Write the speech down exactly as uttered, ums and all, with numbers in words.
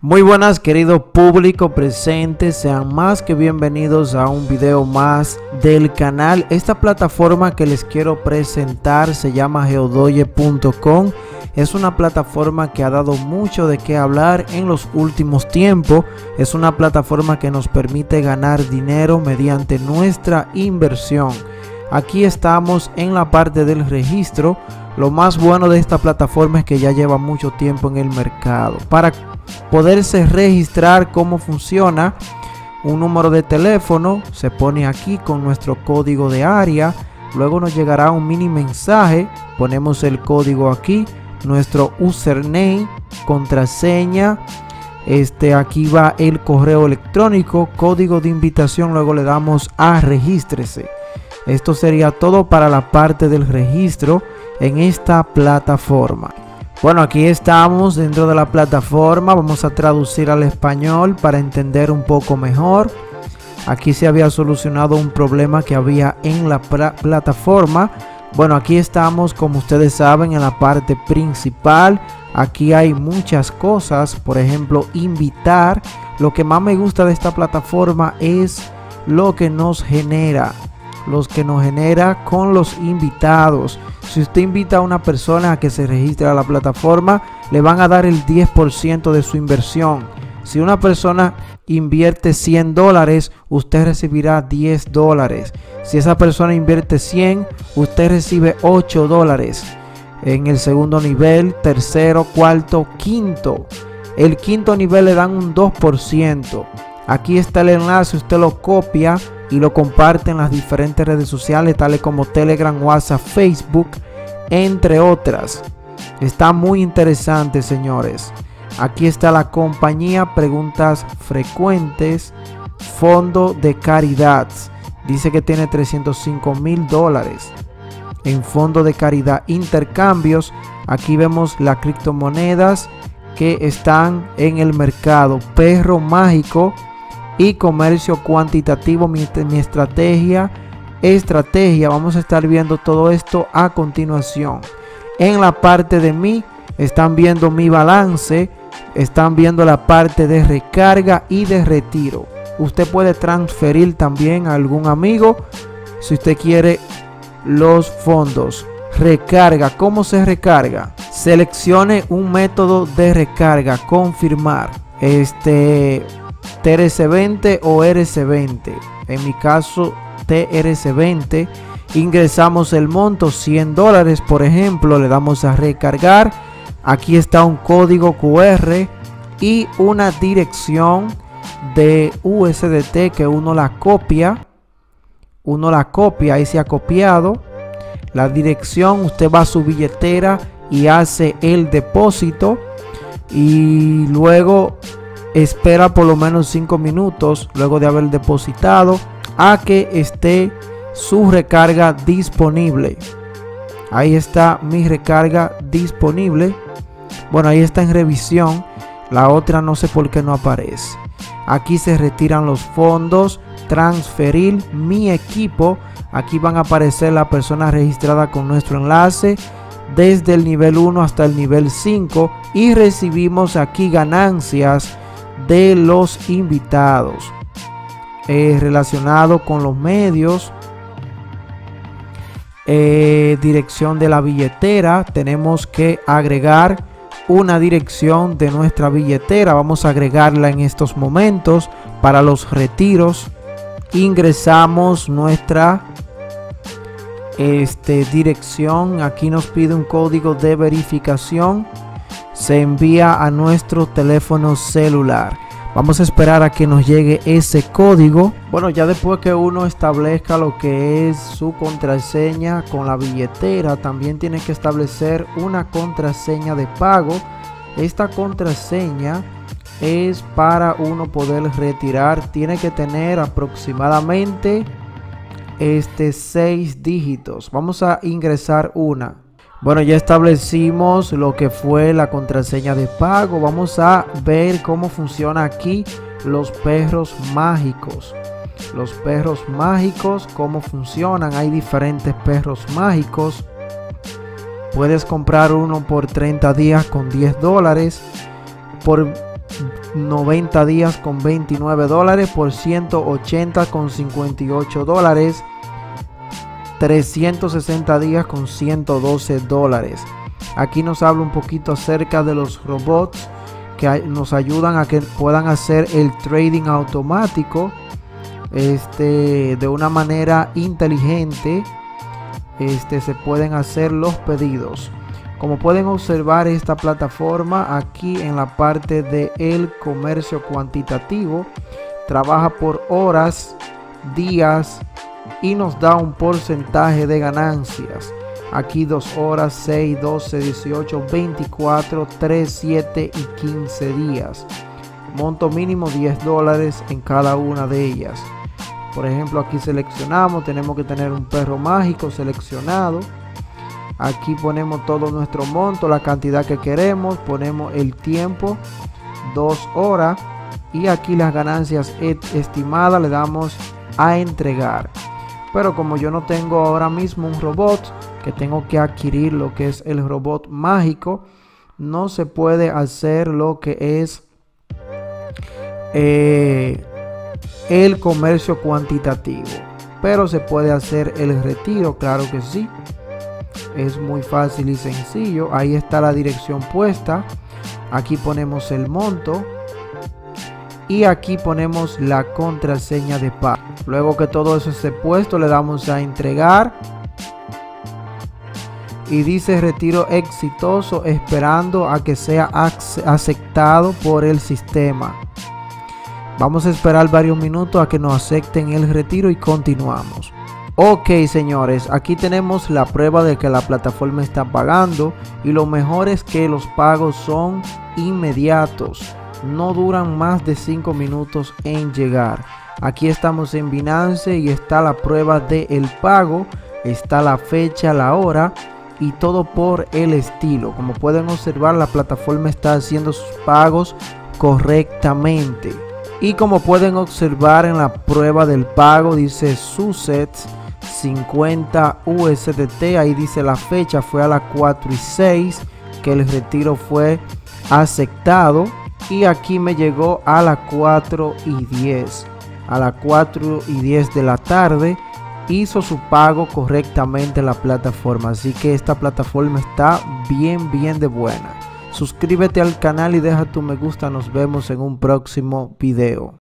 Muy buenas, querido público presente, sean más que bienvenidos a un video más del canal. Esta plataforma que les quiero presentar se llama geodoye punto com. Es una plataforma que ha dado mucho de qué hablar en los últimos tiempos. Es una plataforma que nos permite ganar dinero mediante nuestra inversión. Aquí estamos en la parte del registro. Lo más bueno de esta plataforma es que ya lleva mucho tiempo en el mercado. Para poderse registrar, cómo funciona: un número de teléfono se pone aquí con nuestro código de área, luego nos llegará un mini mensaje, ponemos el código aquí, nuestro username, contraseña, este aquí va el correo electrónico, código de invitación, luego le damos a regístrese. Esto sería todo para la parte del registro en esta plataforma. Bueno, aquí estamos dentro de la plataforma. Vamos a traducir al español para entender un poco mejor. Aquí se había solucionado un problema que había en la plataforma. Bueno, aquí estamos, como ustedes saben, en la parte principal. Aquí hay muchas cosas, por ejemplo, invitar. Lo que más me gusta de esta plataforma es lo que nos genera. Los que nos genera con los invitados. Si usted invita a una persona a que se registre a la plataforma, le van a dar el diez por ciento de su inversión. Si una persona invierte cien dólares, usted recibirá diez dólares. Si esa persona invierte cien, usted recibe ocho dólares. En el segundo nivel, tercero, cuarto, quinto. El quinto nivel le dan un dos por ciento. Aquí está el enlace, usted lo copia y lo comparte en las diferentes redes sociales, tales como Telegram, WhatsApp, Facebook, entre otras. Está muy interesante, señores. Aquí está la compañía, preguntas frecuentes, fondo de caridad. Dice que tiene trescientos cinco mil dólares en fondo de caridad. Intercambios, aquí vemos las criptomonedas que están en el mercado. Perro mágico y comercio cuantitativo. Mi, mi estrategia estrategia vamos a estar viendo todo esto a continuación. En la parte de mí están viendo mi balance, están viendo la parte de recarga y de retiro. Usted puede transferir también a algún amigo si usted quiere los fondos. Recarga, ¿cómo se recarga? Seleccione un método de recarga, confirmar, este T R C veinte o R C veinte. En mi caso T R C veinte. Ingresamos el monto, cien dólares por ejemplo, le damos a recargar. Aquí está un código Q R y una dirección de U S D T que uno la copia. Uno la copia, ahí se ha copiado la dirección. Usted va a su billetera y hace el depósito y luego espera por lo menos cinco minutos luego de haber depositado a que esté su recarga disponible. Ahí está mi recarga disponible. Bueno, ahí está en revisión. La otra no sé por qué no aparece. Aquí se retiran los fondos. Transferir mi equipo. Aquí van a aparecer la persona registrada con nuestro enlace desde el nivel uno hasta el nivel cinco y recibimos aquí ganancias de los invitados, eh, relacionado con los medios, eh, dirección de la billetera. Tenemos que agregar una dirección de nuestra billetera. Vamos a agregarla en estos momentos. Para los retiros ingresamos nuestra este, dirección. Aquí nos pide un código de verificación. Se envía a nuestro teléfono celular. Vamos a esperar a que nos llegue ese código. Bueno, ya después que uno establezca lo que es su contraseña con la billetera, también tiene que establecer una contraseña de pago. Esta contraseña es para uno poder retirar. Tiene que tener aproximadamente este seis dígitos. Vamos a ingresar una. Bueno, ya establecimos lo que fue la contraseña de pago. Vamos a ver cómo funciona aquí los perros mágicos. Los perros mágicos, cómo funcionan. Hay diferentes perros mágicos. Puedes comprar uno por treinta días con diez dólares. Por noventa días con veintinueve dólares, por ciento ochenta con cincuenta y ocho dólares, trescientos sesenta días con ciento doce dólares. Aquí nos habla un poquito acerca de los robots que nos ayudan a que puedan hacer el trading automático este, de una manera inteligente. Este, se pueden hacer los pedidos. Como pueden observar, esta plataforma aquí en la parte de el comercio cuantitativo trabaja por horas, días y nos da un porcentaje de ganancias. Aquí dos horas, seis, doce, dieciocho, veinticuatro, tres, siete y quince días. Monto mínimo diez dólares en cada una de ellas. Por ejemplo, aquí seleccionamos, tenemos que tener un perro mágico seleccionado. Aquí ponemos todo nuestro monto, la cantidad que queremos, ponemos el tiempo, dos horas, y aquí las ganancias estimadas le damos a entregar. Pero como yo no tengo ahora mismo un robot, que tengo que adquirir lo que es el robot mágico, no se puede hacer lo que es eh, el comercio cuantitativo, pero se puede hacer el retiro, claro que sí. Es muy fácil y sencillo. Ahí está la dirección puesta. Aquí ponemos el monto y aquí ponemos la contraseña de pago. Luego que todo eso esté puesto, le damos a entregar y dice retiro exitoso, esperando a que sea aceptado por el sistema. Vamos a esperar varios minutos a que nos acepten el retiro y continuamos. Ok, señores, aquí tenemos la prueba de que la plataforma está pagando, y lo mejor es que los pagos son inmediatos, no duran más de cinco minutos en llegar. Aquí estamos en Binance y está la prueba del pago, está la fecha, la hora y todo por el estilo. Como pueden observar, la plataforma está haciendo sus pagos correctamente. Y como pueden observar en la prueba del pago, dice Sussex cincuenta U S D T. Ahí dice la fecha, fue a las cuatro y seis que el retiro fue aceptado. Y aquí me llegó a las cuatro y diez. A las cuatro y diez de la tarde hizo su pago correctamente la plataforma. Así que esta plataforma está bien, bien de buena. Suscríbete al canal y deja tu me gusta. Nos vemos en un próximo video.